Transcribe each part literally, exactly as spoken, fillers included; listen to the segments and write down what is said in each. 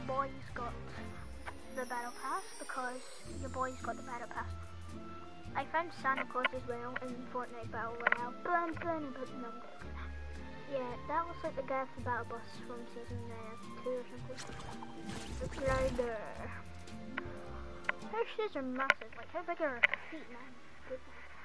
boys got the battle pass because your boys got the battle pass. I found Santa Claus as well in Fortnite Battle Royale. Bum, bum, bum, bum. Yeah, that looks like the guy with the battle bus from season uh, two or something. Look right there. Her shoes are massive. Like, how big are her feet, man? Good.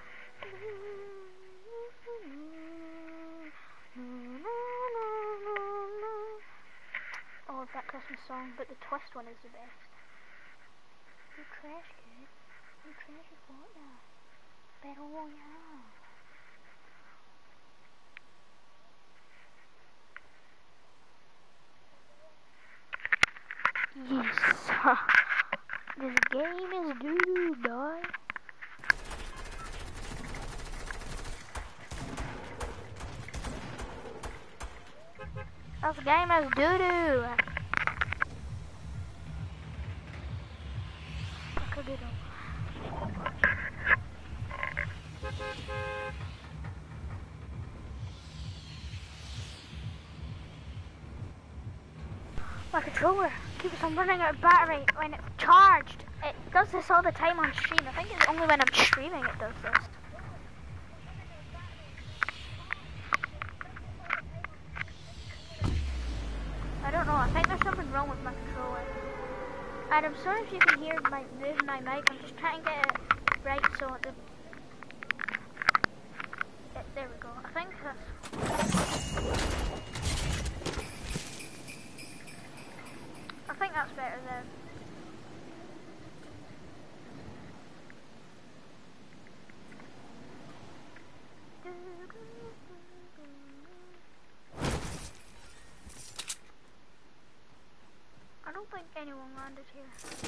I love that Christmas song, but the twist one is the best. You trash, kid. You trash is what now? Battle Royale. Yes. This game is doo-doo, boy. This game is doo-doo. My controller keeps on running out of battery when it's charged. It does this all the time on stream. I think it's only when I'm streaming it does this. I don't know. I think there's something wrong with my controller. And I'm sorry if you can hear my moving my mic. I'm just trying to get it right so the. It, there we go. I think that's. I think that's better then. I don't think anyone landed here.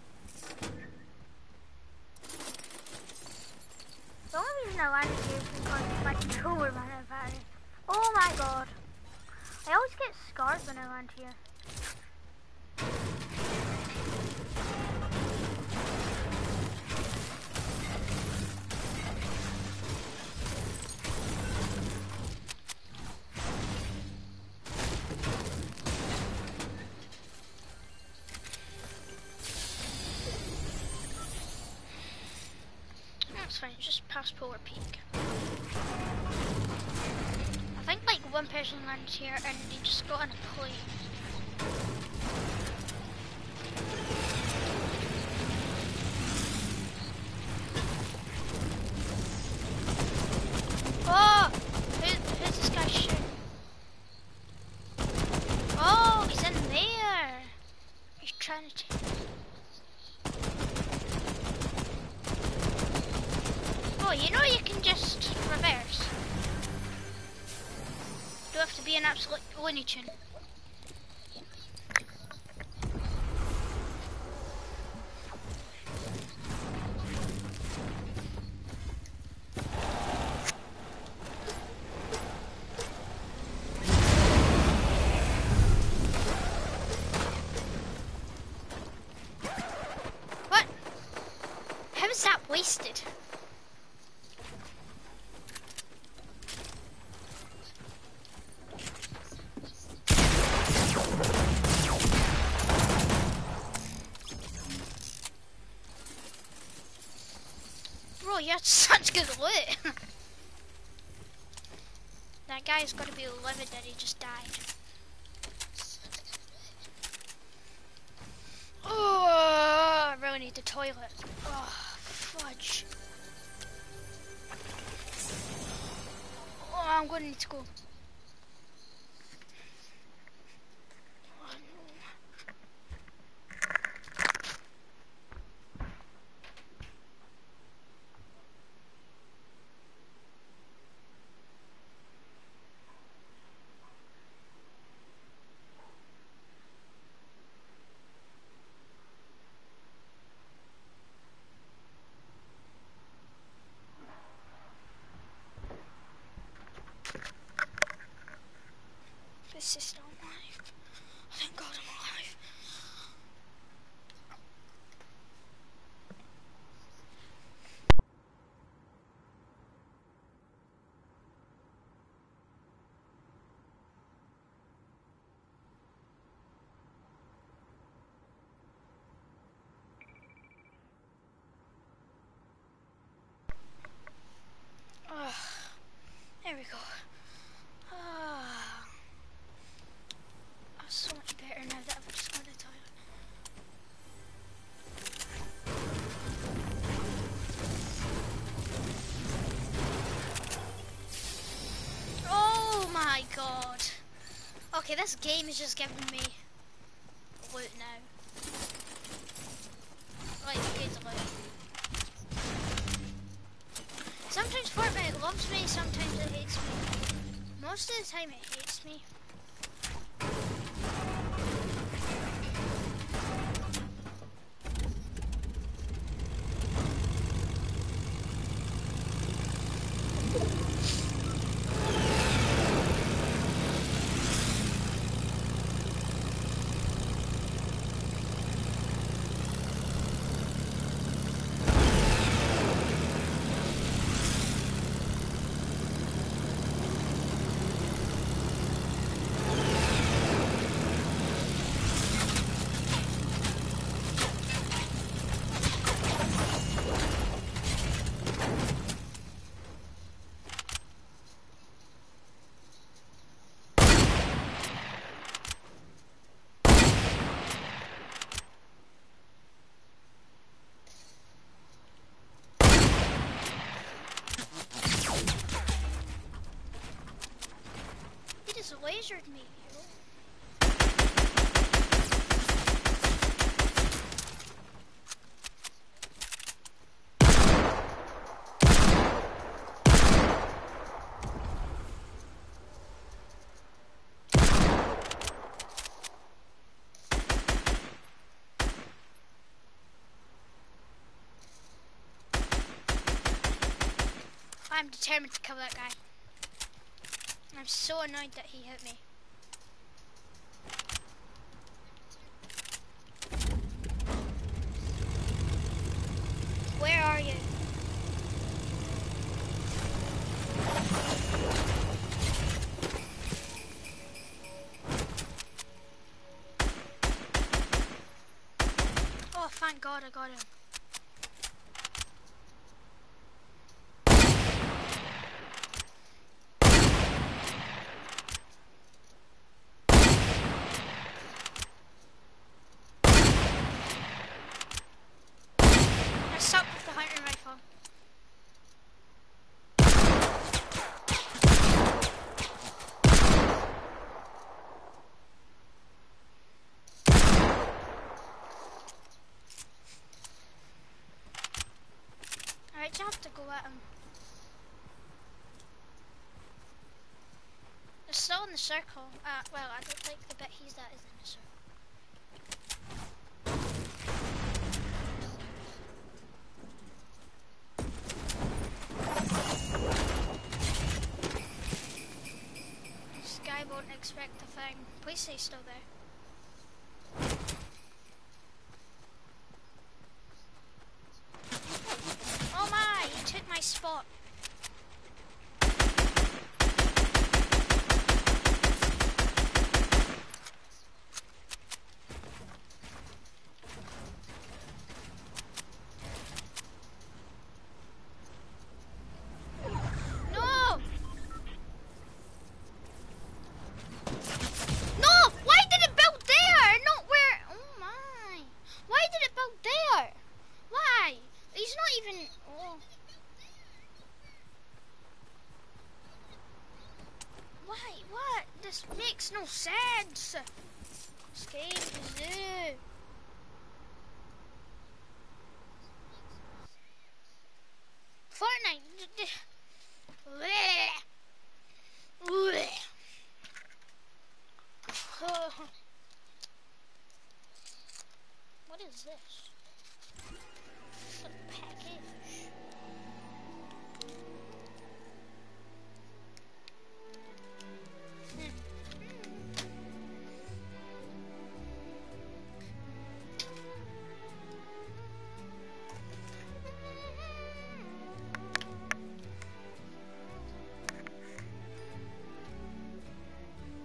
The only reason I landed here is because my controller ran out of battery. Oh my god. I always get scared when I land here. Fine, just past Polar Peak. I think like one person landed here and they just got on a plane. Oh! Who, who's this guy shooting? Oh, he's in there! He's trying to take... Oh, you know you can just reverse. You have to be an absolute Looney Tune. What? How is that wasted? You had such good loot. That guy's got to be livid that he just died. Oh, I really need the toilet. Oh, fudge. Oh, I'm going to need to go. This is still alive. Thank God I'm alive. my god. Okay, this game is just giving me loot now. Like, good loot. Sometimes Fortnite loves me, sometimes it hates me. Most of the time it hates me. Lasered me. I'm determined to kill that guy. I'm so annoyed that he hit me. Where are you? Oh, thank God I got him. I suck with the hunting rifle. Alright, you have to go at him. It's still in the circle. Uh, well, I don't think the bit he's at is in the circle. This guy won't expect a thing. Please stay still there. Oh my, he took my spot. This makes no sense. This game is new. Fortnite. What is this? It's a package.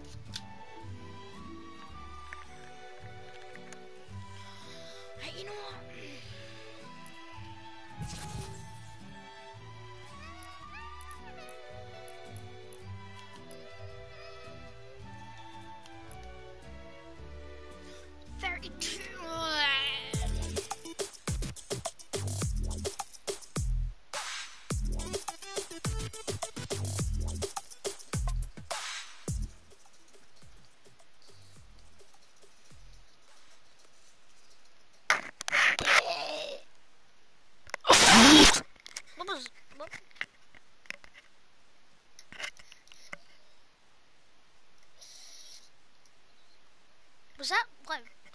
You know what?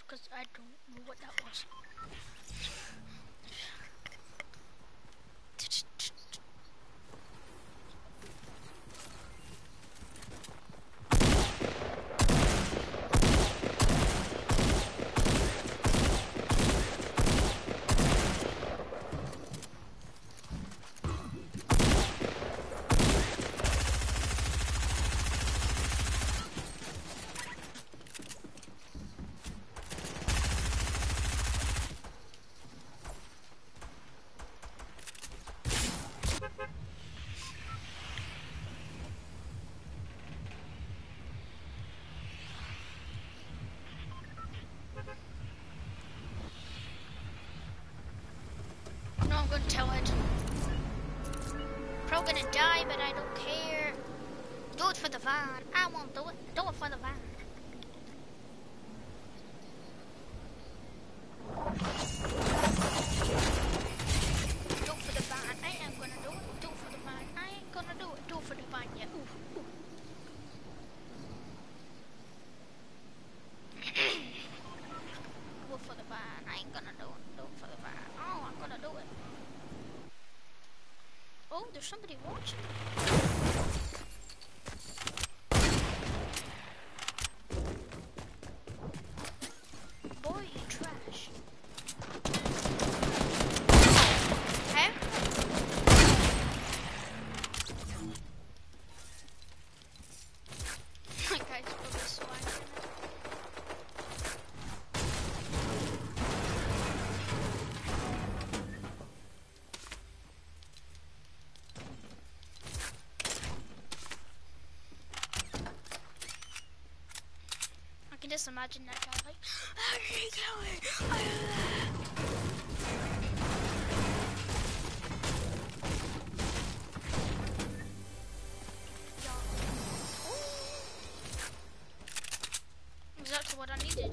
because I don't know what that was. No, I'm gonna tell it. Probably gonna die, but I don't care. Do it for the van. I won't do it. Do it for the van. Do it for the van. I am gonna do it. Do it for the van. I ain't gonna do it. Do it for the van. Yeah. Oof. Oof. Do it for the van. I ain't gonna do it. Do it for the van. Oh, I'm gonna do it. Oh, there's somebody watching. Boy, you trash. Hey? My guy's probably swiping it. I can just imagine that guy like, how did he kill me? Exactly what I needed.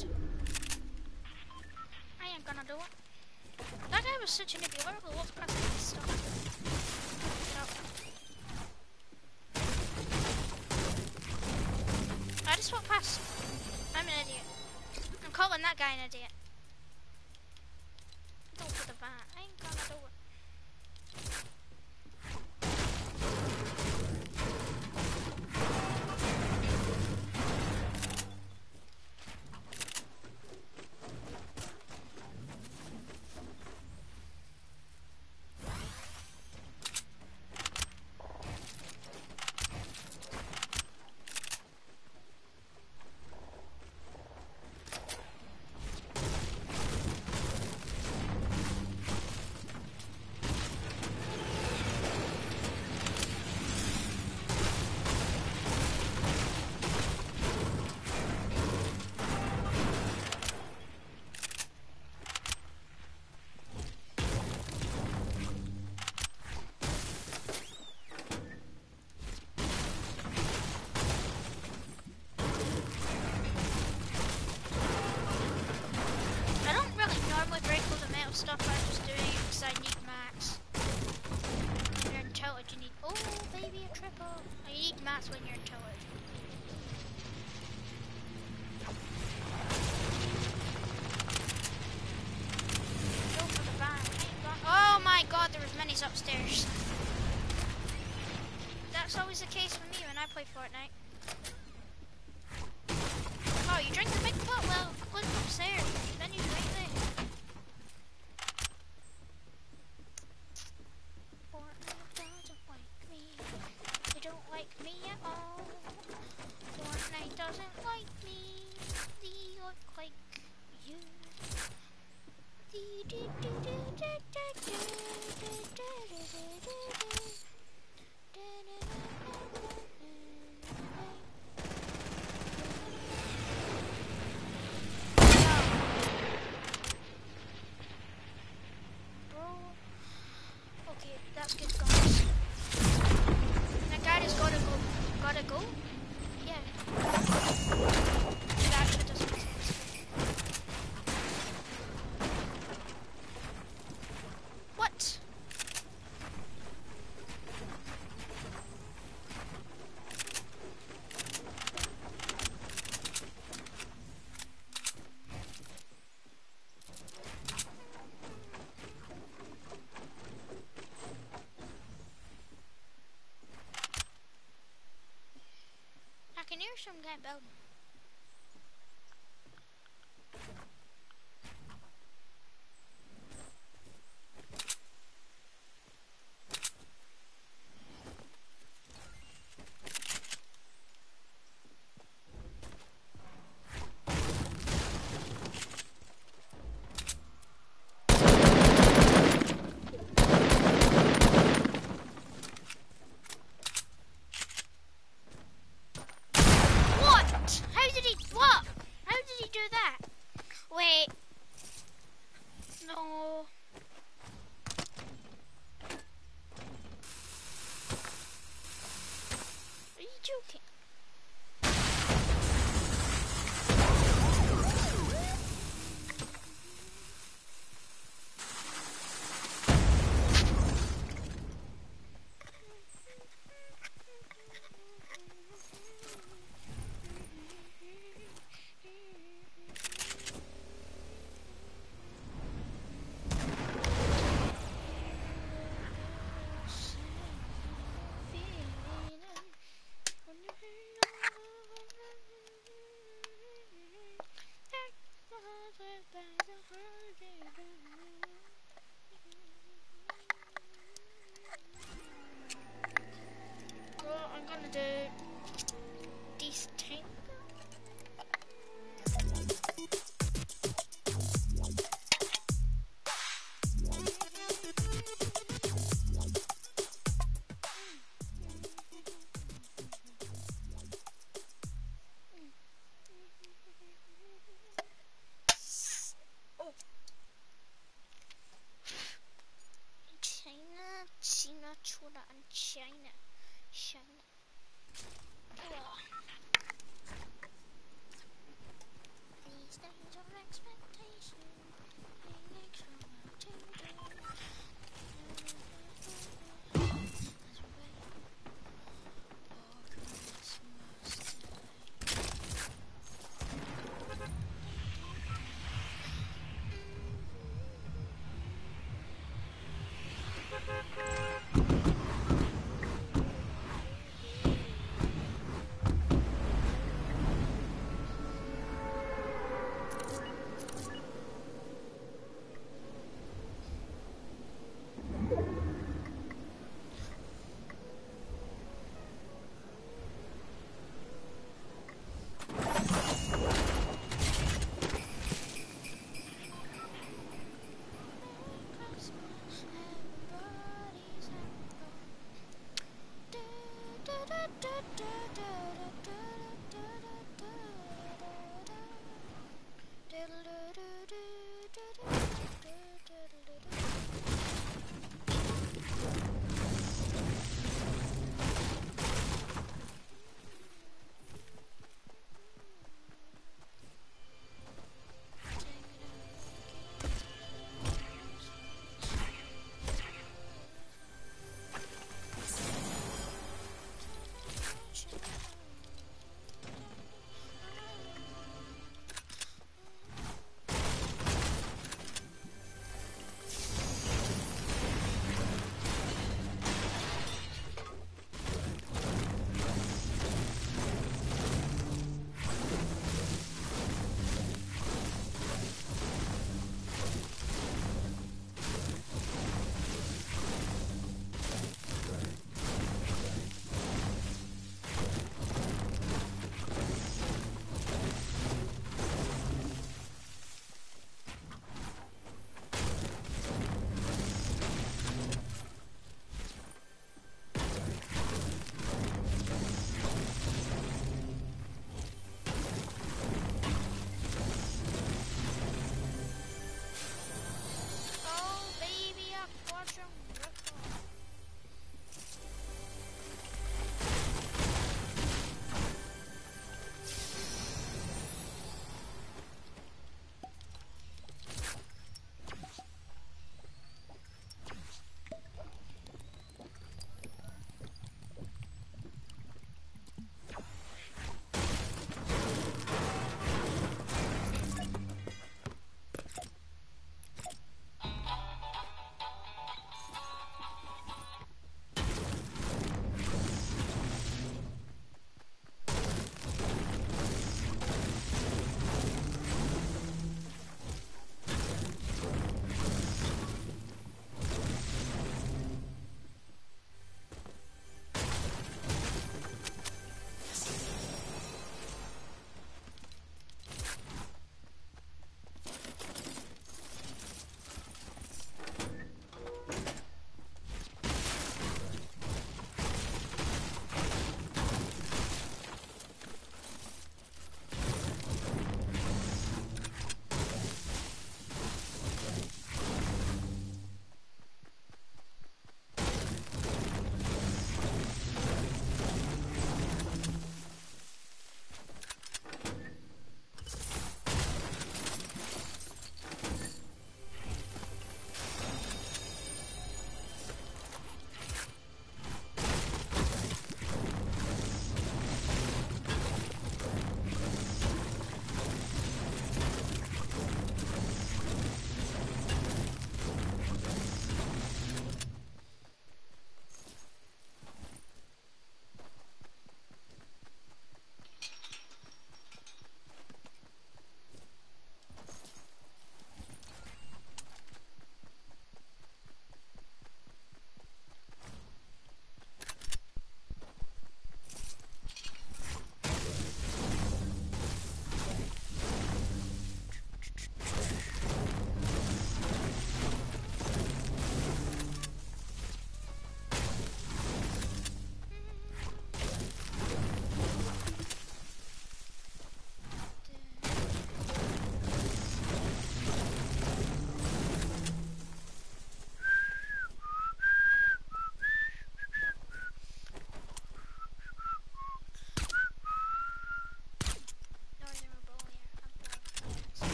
I ain't gonna do it. That guy was such an idiot. I don't know what's past this stuff. No. I just walked past. I'm an idiot. I'm calling that guy an idiot. Do it for the van. I ain't gonna do it. Stuff I'm just doing it because I need mats. When you're in tilted, you need. Oh, baby, a triple. You need mats when you're in tilted. Go for the van. Oh my god, there was minis upstairs. That's always the case with me when I play Fortnite. Oh, you drink the big pot? Well, look upstairs. Then you right there. That's good, guys. That guy has gotta go. Gotta go? Yeah. That actually doesn't make sense. What? can hear some guy building. Well, I'm gonna do this tank. China, China, China, and China, China. Ugh. These days of expectation,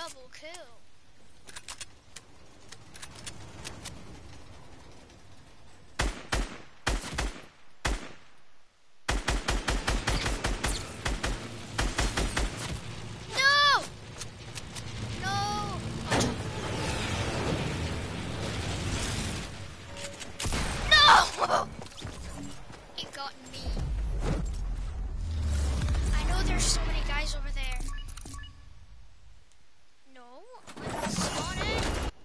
double kill. No! No! No! It got me. I know there's so many guys over there. No, I'm spawning.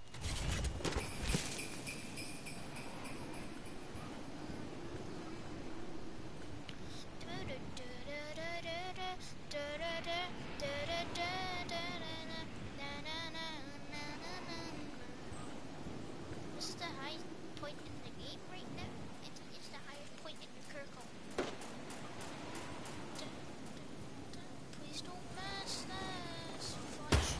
This is the highest point in the game right now. It is the highest point in the circle. Please don't mess this. Fudge.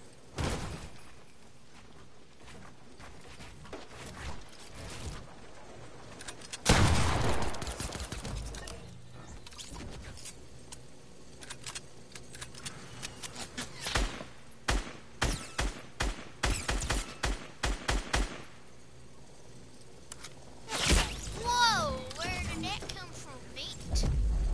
Whoa! Where did that come from, mate?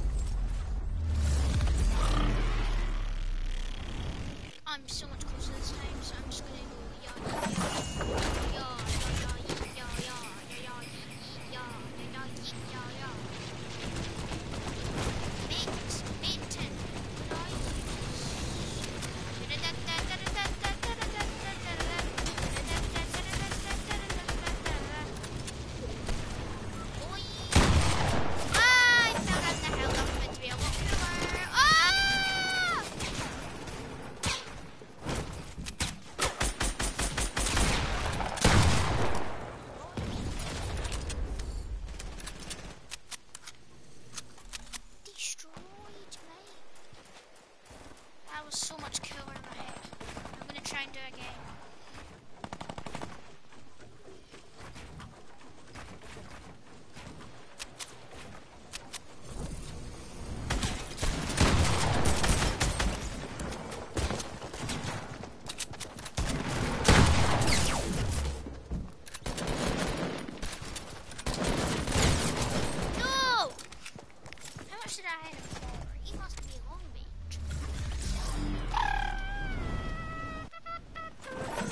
I'm so much closer this time, so I'm just gonna go yeah yeah yeah yeah yeah yeah yeah yeah yeah yeah yeah yeah. Mate, mate, what are you? Ah, I fell down the hill. That was meant to be a walk killer. Ah! Destroyed, mate. That was so much killer in my head. I'm gonna try and do it again. No! How much did I hit him for? He must be long range.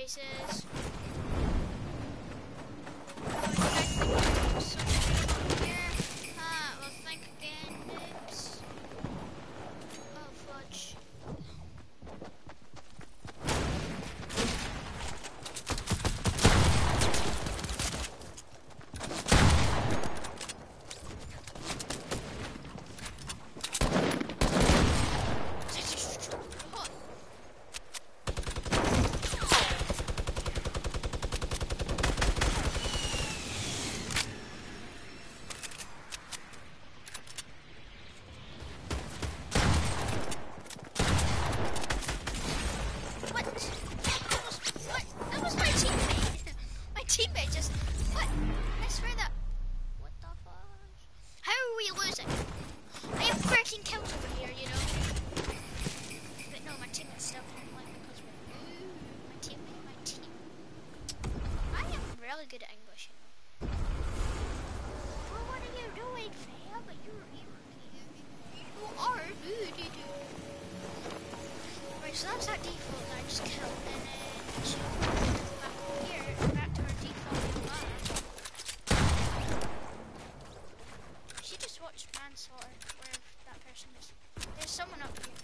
places. Ah, well, think again, noobs. Oh, fudge. Teammate just what? I swear that. What the fudge? How are we losing? I have thirteen kills over here, you know. But no, my teammate's still playing like because we're ooh, my teammate, my team. I am really good at English, you know. Well, what are you doing, fam? You you you, you are good. Right, so that's that default that I just killed, and then so back here, back to our default lab. She just watched manslaughter where that person is. There's someone up here.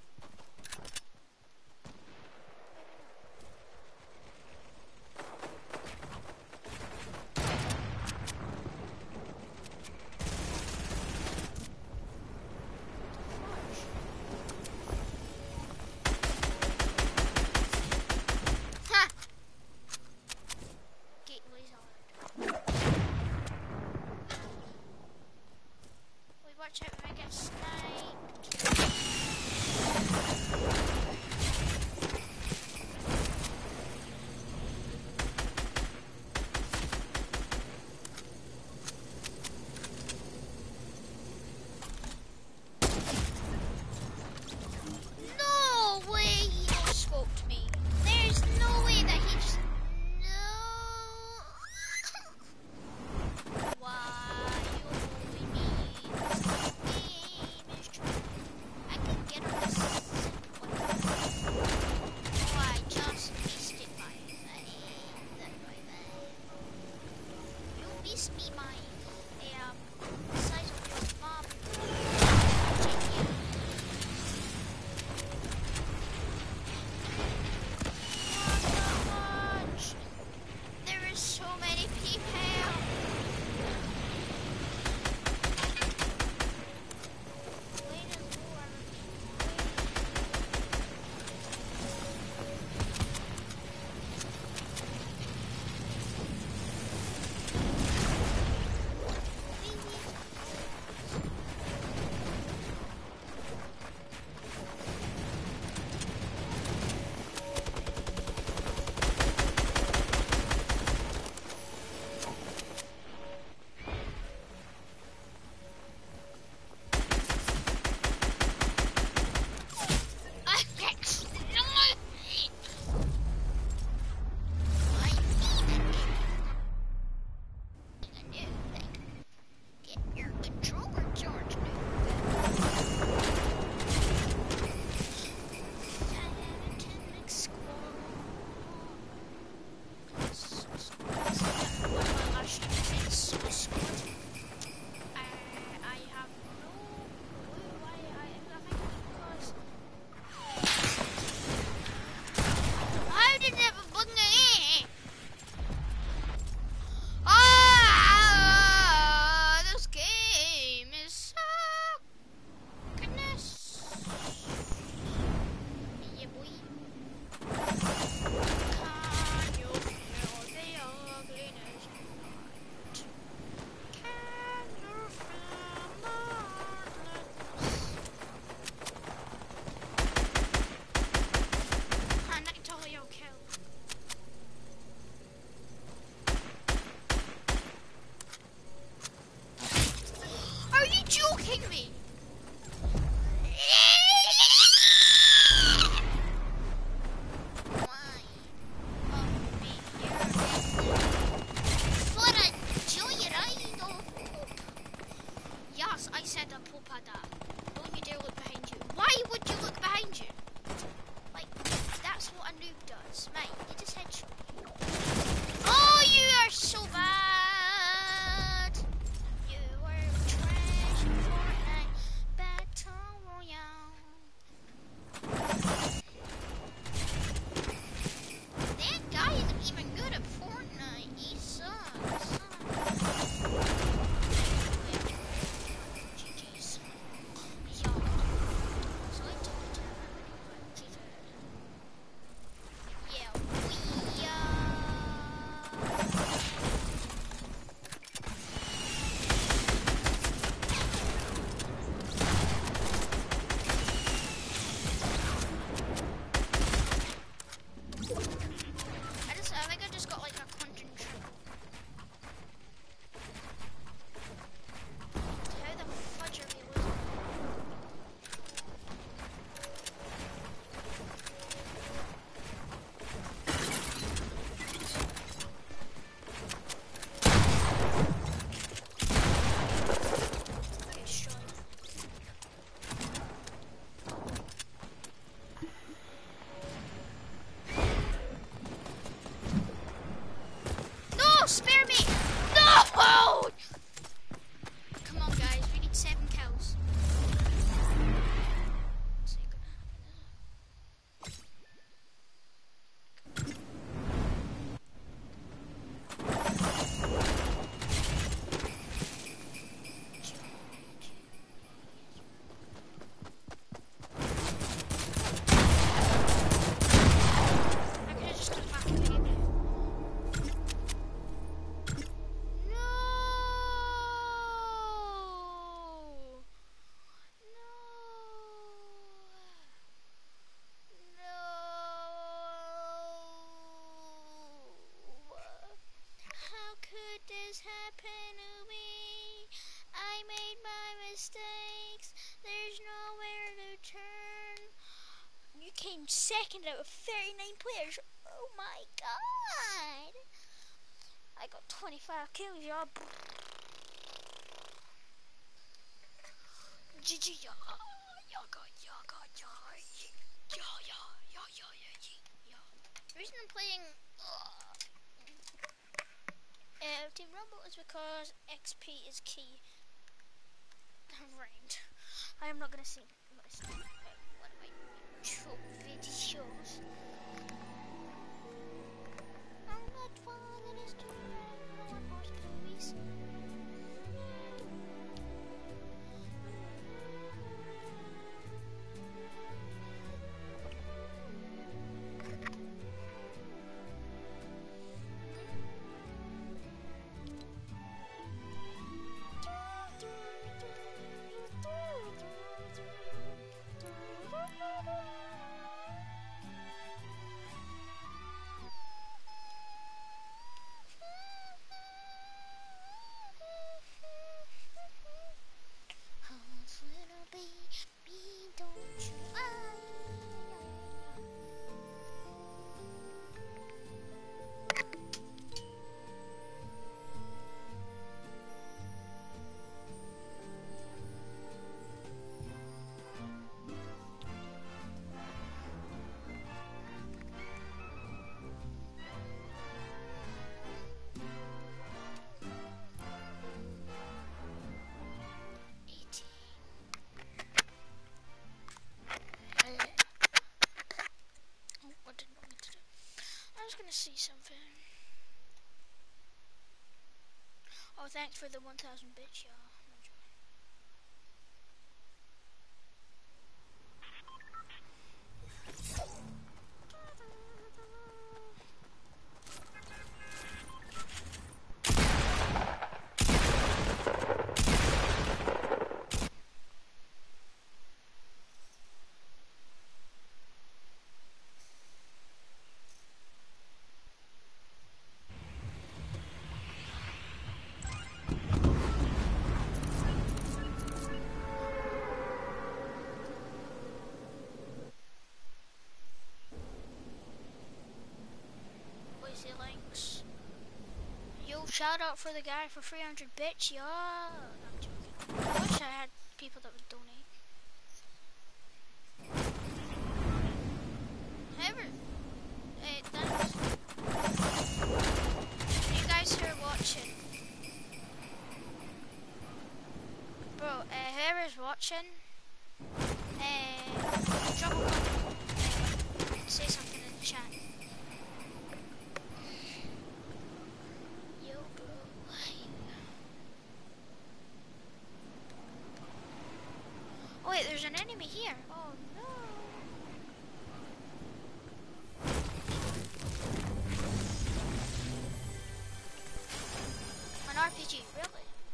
Watch out if I get sniped. No way he no scoped me. There's no way that he just no. Why? That's what a noob does. Mate, you just headshot me. Oh, you are so bad. You were trash in Fortnite Battle Royale. That guy isn't even good at Fortnite. He sucks. G G's. Yo. So I took the time. Yeah, we uh I just I think I just got like a content triple. How the fudge are we losing? Okay, destroyed. No, spare me! No! Come on, guys, we need seven kills. What's it gonna I could have just come back and made it. No! No! No! How could this happen to me? I made my mistakes. There's nowhere to turn. You came second out of thirty-nine players. Oh my god! I got twenty-five kills, y'all. G G, y'all. Y'all got, y'all got, y'all. Y'all, y'all, y'all, y'all, y'all. The reason I'm playing uh, uh, Team Rumble is because X P is key. Right. I am not gonna sing. I'm gonna sing. Uh, one of my short videos. I'm not falling as too bad. No one watched movies. See something. Oh, thanks for the one thousand bits, y'all. Links. Yo, shout out for the guy for three hundred bits, y'all. I'm joking. I wish I had people that would donate. However, whoever's watching, uh, drop a comment, uh, say something in the chat. Yo, bro. Oh wait, there's an enemy here. Oh no. An R P G, really?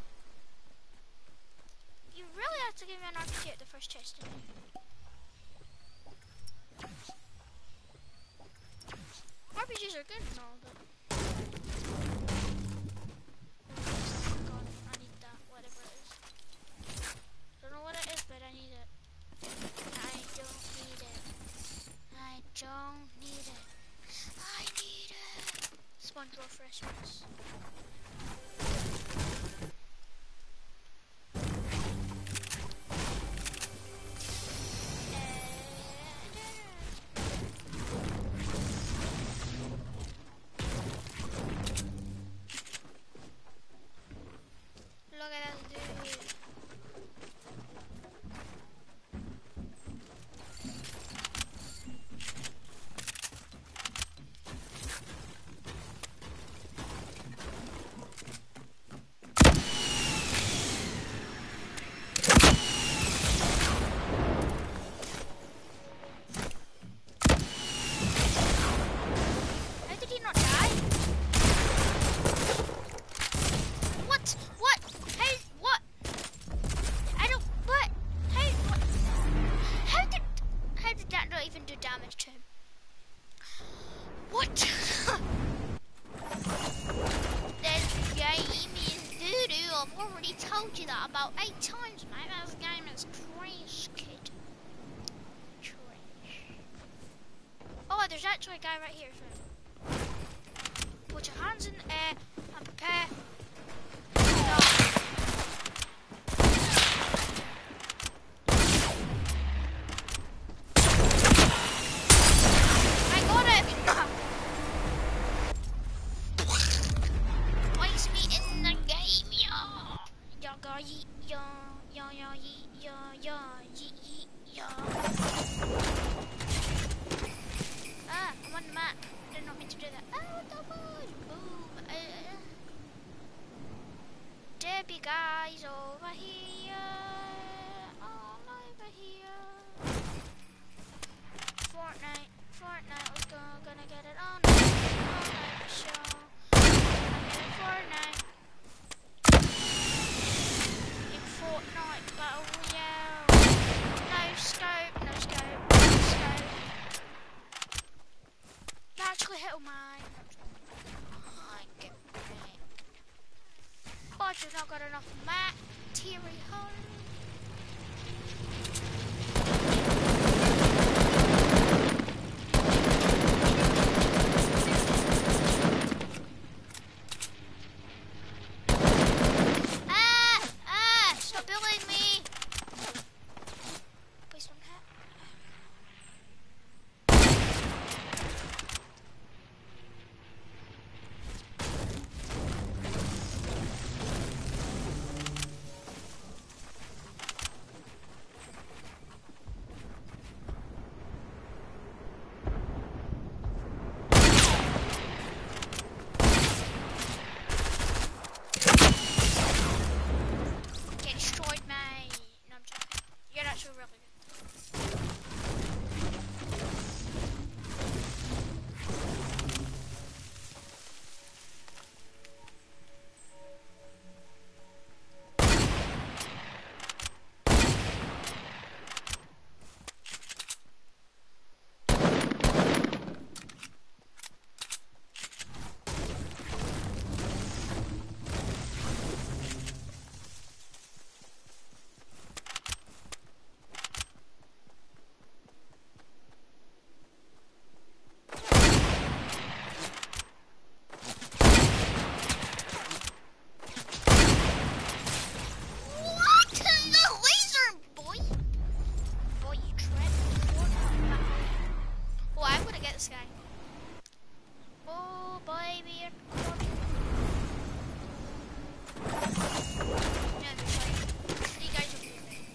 You really have to give me an R P G at the first chest, didn't you? R P Gs are good and all, but... Oh god, I need that, whatever it is. Don't know what it is, but I need it. I don't need it. I don't need it. I need it. SpongeBob Christmas. Look at that dude. How did he not die? What? What? How? What? I don't. What? How? What? How did? How did that not even do damage to him? What? This game is doo doo. I've already told you that about eight times, mate. This game is trash, kid. Trash. Oh, there's actually a guy right here. So. Put your hands in the air and prepare. No. I got it! Place me in the game, yeah! Yaga yeet, ya, ya, ya, yeet, ya, ya, yeet, yeet, ya. Ah, I'm on the map. I did not mean to do that. Ah, what the fuck? Boom. Uh, Debbie guys over here. All over here. Fortnite, Fortnite, let's go. Gonna get it all night. All night for sure. Gonna get it Fortnite. In Fortnite Battle Royale. No scope, no scope, no scope. Actually hit mine. I get it. But you've not got enough material. Ah! Ah! Stop bullying me! Please don't hit. Get destroyed, mate. No, I'm joking. You're actually really good. What? The laser, boy! Boy, you tread Fortnite. Oh, I'm gonna get this guy. Oh, baby, you're coming. No, there's like three guys over here.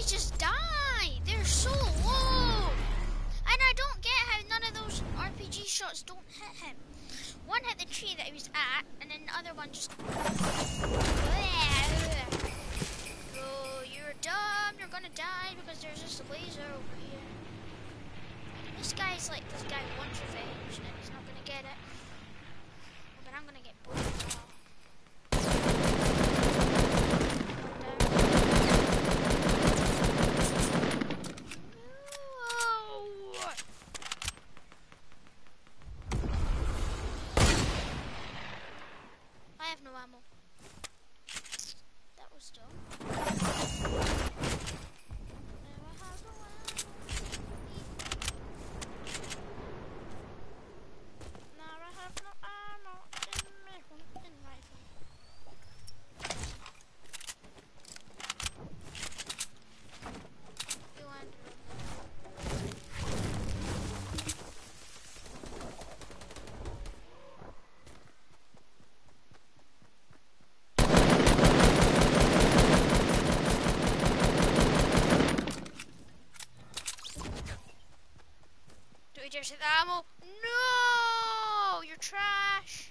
guys just die. They're so low. And I don't get how none of those R P G shots don't hit him. One hit the tree that he was at, and then the other one just... Oh, you're dumb. You're gonna die because there's just a laser over here. This guy's like, this guy wants revenge, and he's not gonna get it. But I'm gonna get both. I have no ammo. That was dumb. Now I have no ammo. Now I have no ammo in my hunting rifle. You want to Do we just hit the ammo? No! You're trash!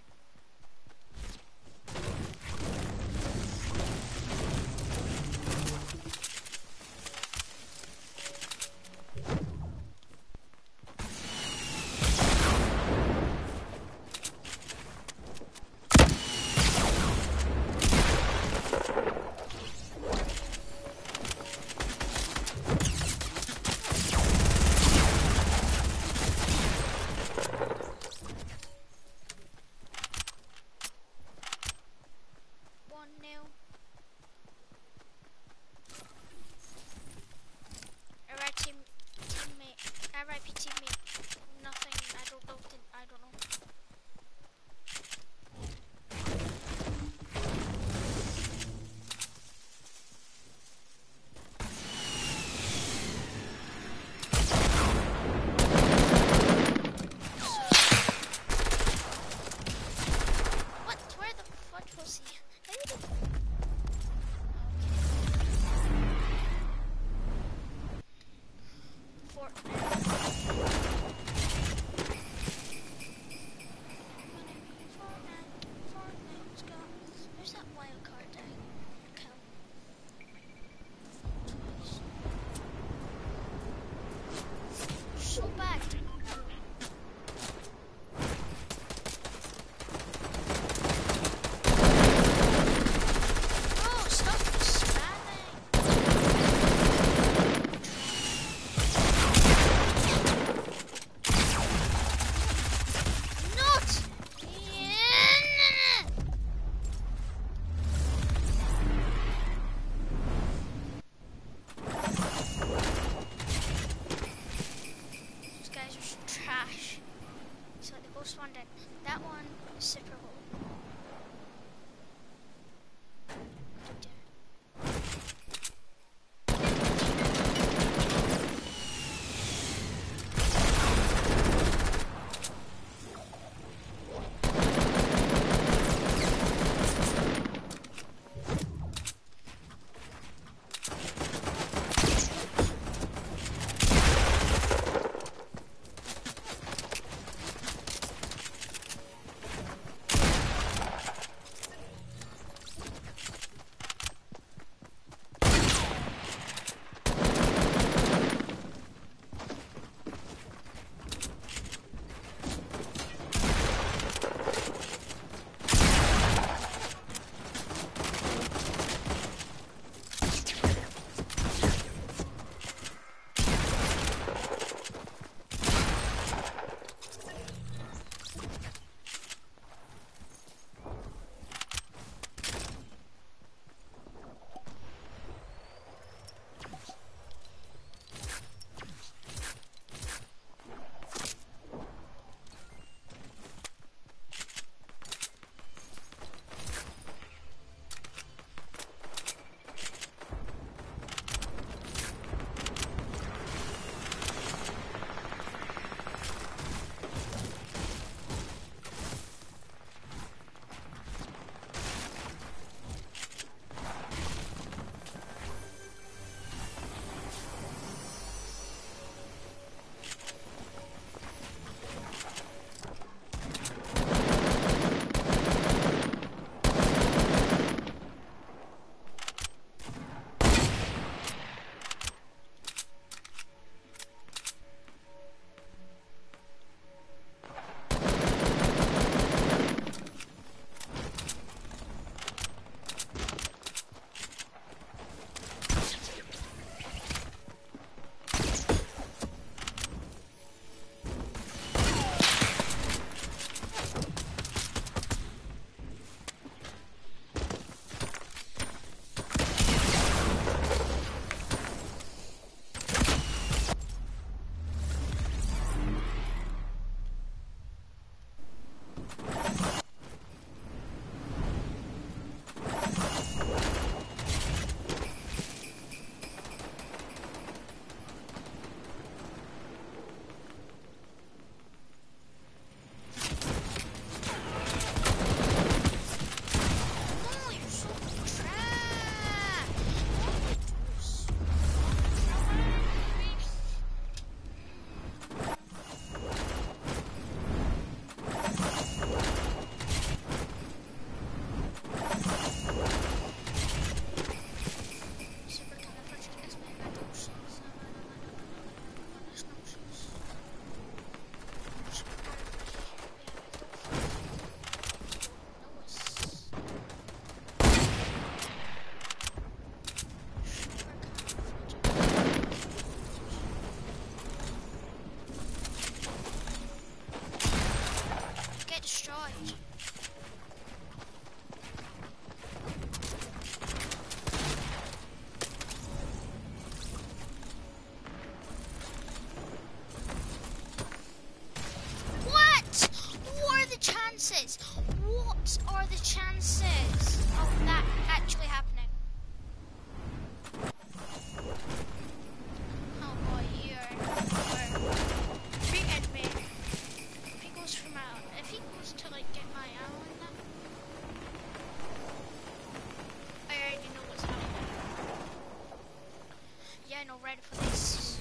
not ready for this.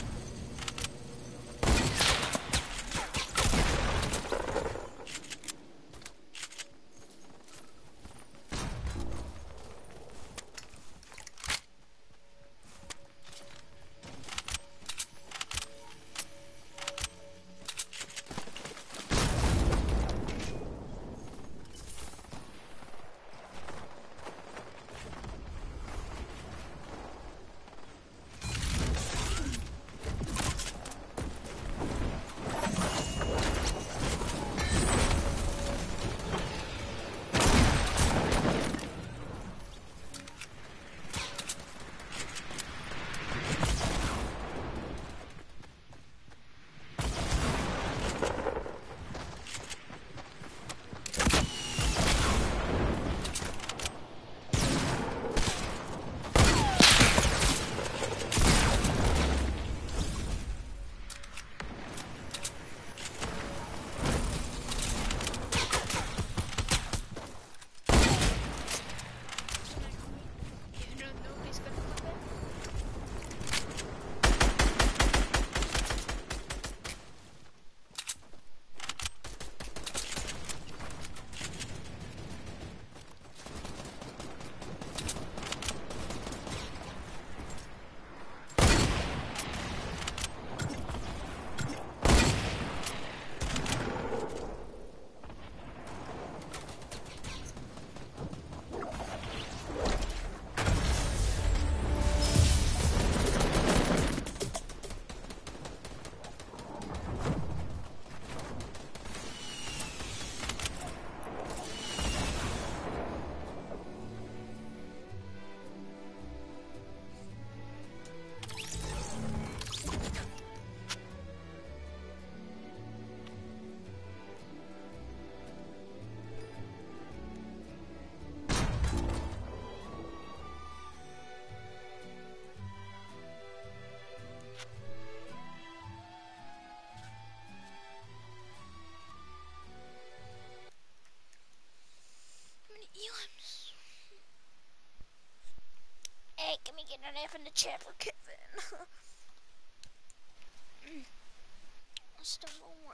Elims. Hey, can we get an F in the chat for Kevin? Still one.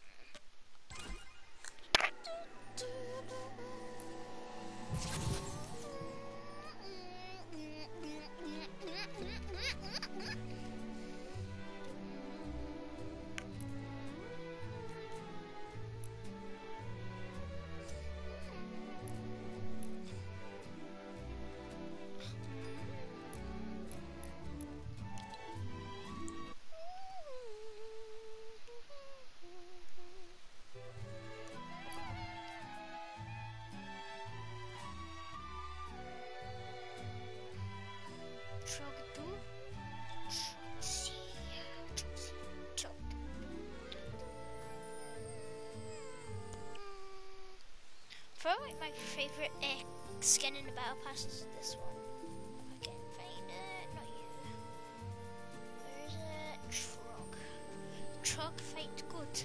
Probably my favourite uh, skin in the battle pass is this one. If I can find it, not you. Where is it? Trog. Trog fight good.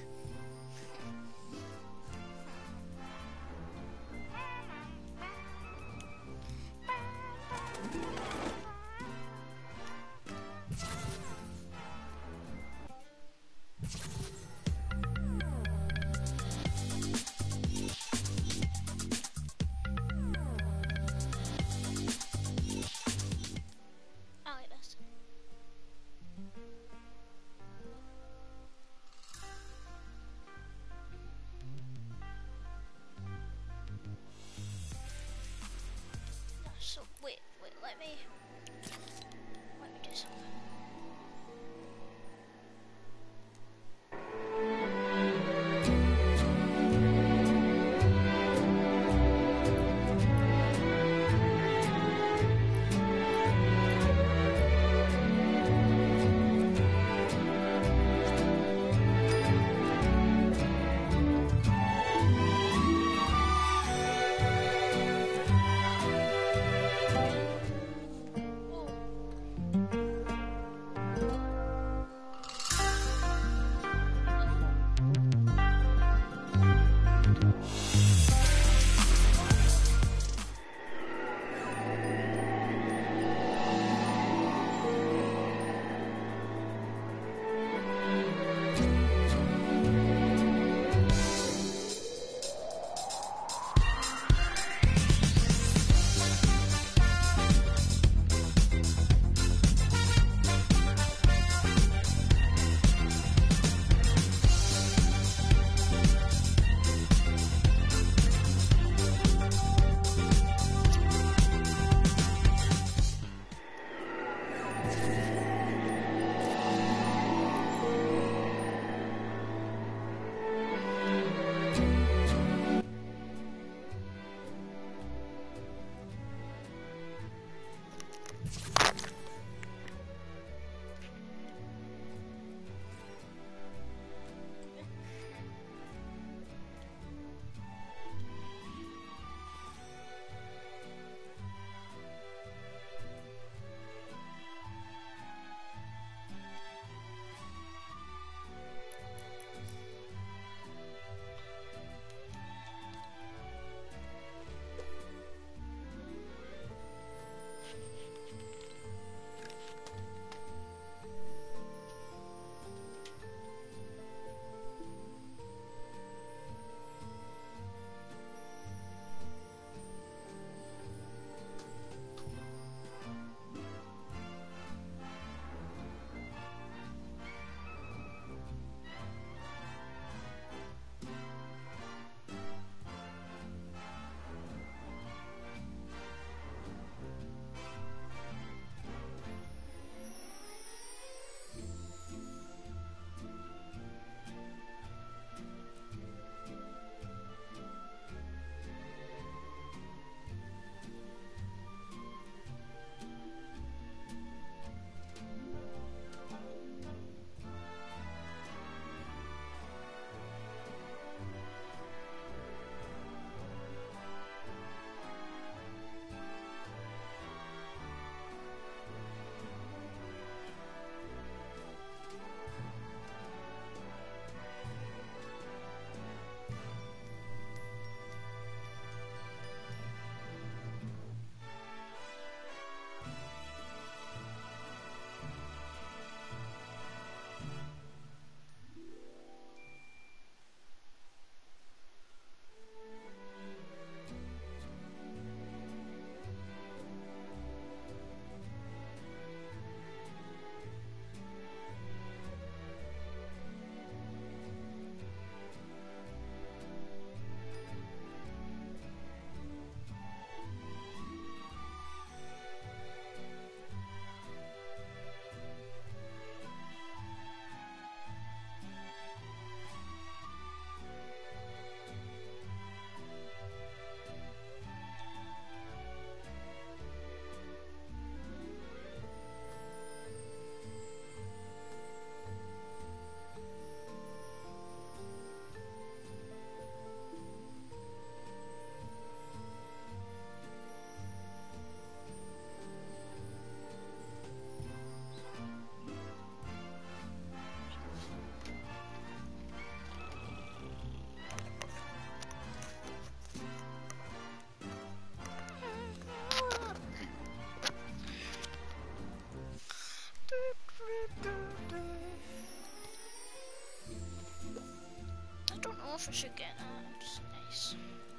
if I should get that. It's nice.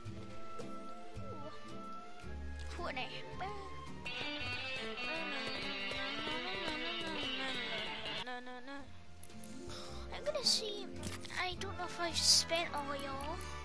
Ooh. Fortnite. I'm gonna see. I don't know if I've spent all y'all.